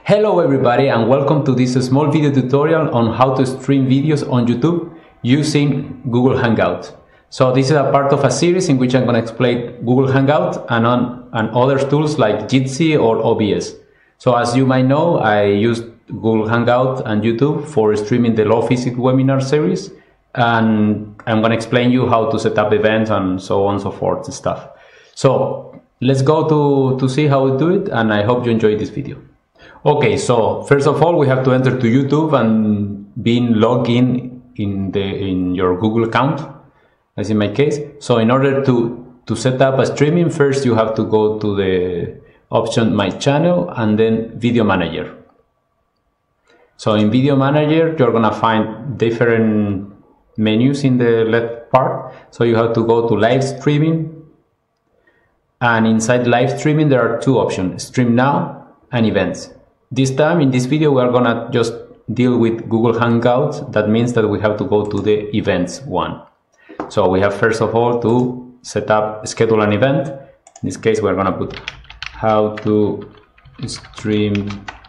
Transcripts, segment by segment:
Hello everybody and welcome to this small video tutorial on how to stream videos on YouTube using Google Hangouts. So this is a part of a series in which I'm going to explain Google Hangouts and other tools like Jitsi or OBS. So as you might know, I used Google Hangouts and YouTube for streaming the Law Physics webinar series, and I'm going to explain you how to set up events and so on and so forth and stuff. So let's go to see how we do it, and I hope you enjoy this video. Okay, so first of all, we have to enter to YouTube and being logged in your Google account, as in my case. So in order to set up a streaming, first you have to go to the option My Channel and then Video Manager. So in Video Manager, you're gonna find different menus in the left part. So you have to go to Live Streaming, and inside Live Streaming there are two options: Stream Now and Events. This time in this video we are gonna just deal with Google Hangouts. That means that we have to go to the events one. So we have first of all to schedule an event. In this case we're gonna put how to stream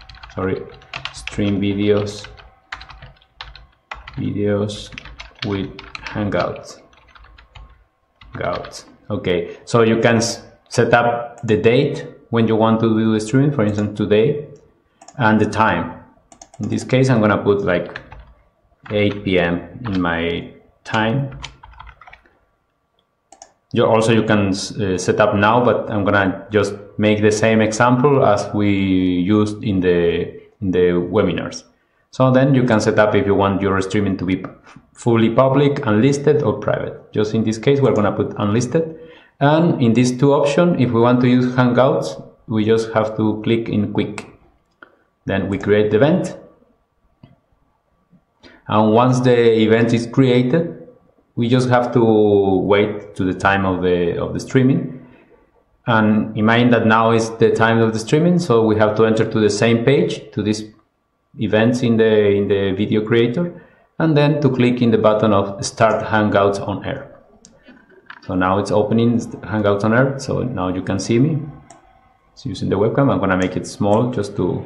videos with Hangouts. Okay, so you can set up the date when you want to do the streaming, for instance today, and the time. In this case I'm gonna put like 8 p.m. in my time. You can set up now, but I'm gonna just make the same example as we used in the webinars. So then you can set up if you want your streaming to be fully public, unlisted, or private. Just in this case we're gonna put unlisted, and in these two options, if we want to use Hangouts, we just have to click in Quick. Then we create the event, and once the event is created, we just have to wait to the time of the streaming. And imagine that now is the time of the streaming, so we have to enter to the same page, to these events in the video creator, and then to click in the button of Start Hangouts on Air. So now it's opening Hangouts on Air, so now you can see me. It's using the webcam. I'm gonna make it small just to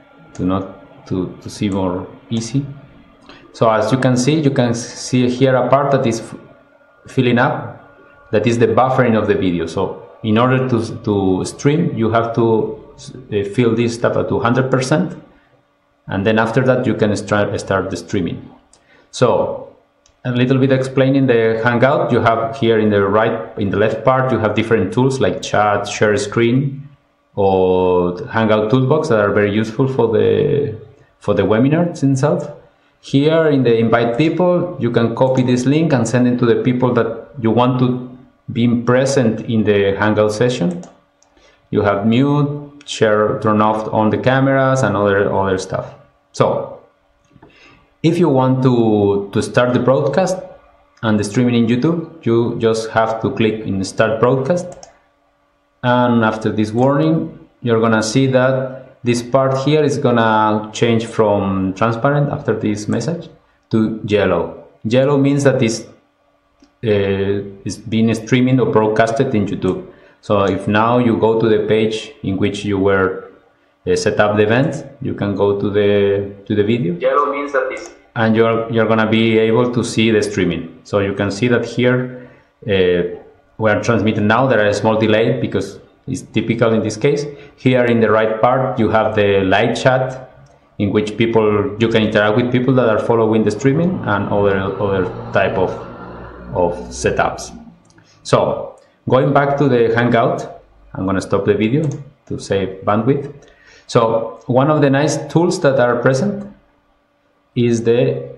see more easy. So as you can see here a part that is filling up, that is the buffering of the video. So in order to stream, you have to fill this stuff at 100%, and then after that you can start the streaming. So a little bit explaining the Hangout, you have here in the left part, you have different tools like chat, share screen, or Hangout toolbox that are very useful for the webinars itself. Here in the invite people, you can copy this link and send it to the people that you want to be present in the Hangout session. You have mute, share, turn off on the cameras, and other stuff. So if you want to start the broadcast and the streaming in YouTube, you just have to click in Start Broadcast. And after this warning, you're gonna see that this part here is gonna change from transparent after this message to yellow. Yellow means that this is being streaming or broadcasted in YouTube. So if now you go to the page in which you were set up the event, you can go to the video. Yellow means that this, and you're gonna be able to see the streaming. So you can see that here we are transmitting now. There is a small delay because it's typical in this case. Here in the right part you have the live chat, in which you can interact with people that are following the streaming, and other type of setups. So going back to the Hangout, I'm going to stop the video to save bandwidth. So one of the nice tools that are present is the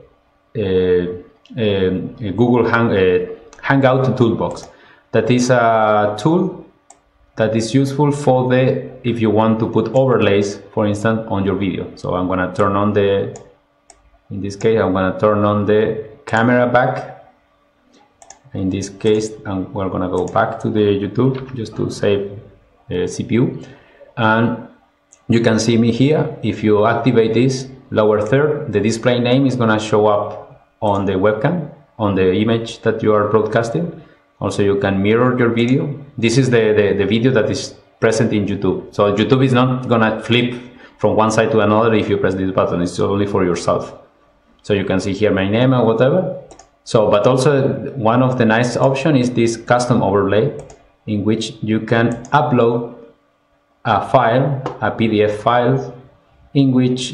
Google Hangout toolbox. That is a tool that is useful for if you want to put overlays, for instance, on your video. So I'm gonna turn on in this case, I'm gonna turn on the camera back. In this case, we're gonna go back to the YouTube just to save CPU. And you can see me here. If you activate this lower third, the display name is gonna show up on the webcam, on the image that you are broadcasting. Also, you can mirror your video. This is the video that is present in YouTube. So YouTube is not gonna flip from one side to another if you press this button. It's only for yourself. So you can see here my name and whatever. So, but also one of the nice options is this custom overlay, in which you can upload a file, a PDF file, in which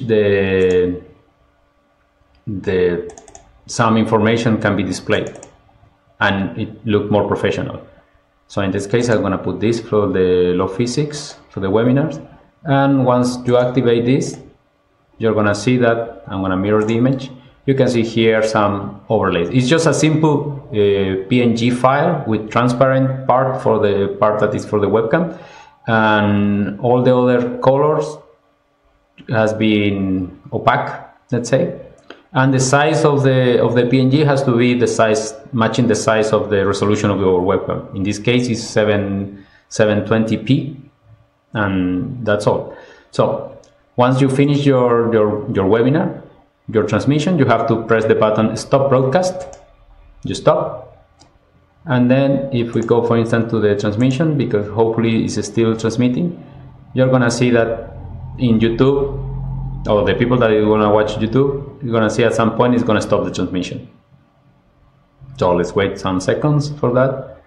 some information can be displayed and it look more professional. So in this case, I'm going to put this for the law physics, for the webinars. And once you activate this, you're going to see that I'm going to mirror the image. You can see here some overlays. It's just a simple PNG file with transparent part for the part that is for the webcam, and all the other colors has been opaque, let's say. And the size of the PNG has to be the size matching the size of the resolution of your webcam. In this case, it's 720p, and that's all. So once you finish your webinar, your transmission, you have to press the button stop broadcast. You stop, and then if we go, for instance, to the transmission, because hopefully it's still transmitting, you're gonna see that in YouTube, or the people that are gonna watch YouTube, you're gonna see at some point it's gonna stop the transmission. So let's wait some seconds for that.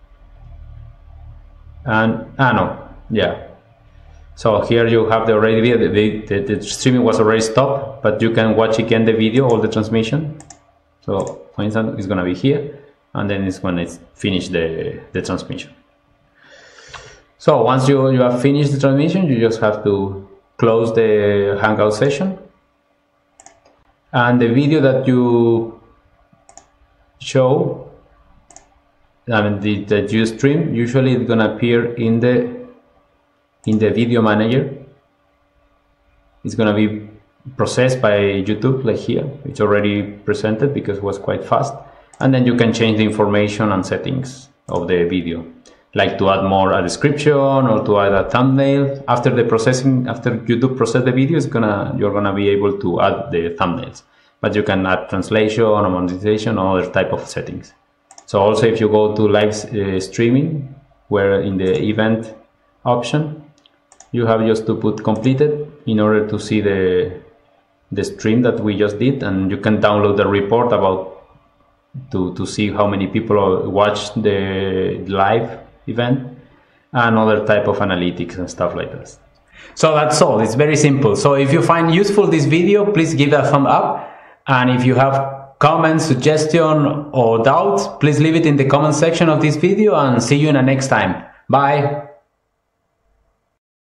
And no, yeah. So here you have the already video. The streaming was already stopped, but you can watch again the video or the transmission. So for instance, it's gonna be here, and then it's when it's finished the transmission. So once you have finished the transmission, you just have to close the Hangout session, and the video that you show, that you stream, usually it's gonna appear in the video manager. It's gonna be processed by YouTube, like here. It's already presented because it was quite fast, and then you can change the information and settings of the video, like to add more a description or to add a thumbnail. After the processing, after YouTube process the video, you're gonna be able to add the thumbnails, but you can add translation or monetization or other type of settings. So also if you go to live streaming, where in the event option, you have just to put completed in order to see the stream that we just did, and you can download the report about to see how many people watched the live event and other type of analytics and stuff like that. So that's all. It's very simple. So if you find useful this video, please give it a thumb up, and if you have comments, suggestion or doubts, please leave it in the comment section of this video, and see you in the next time. Bye.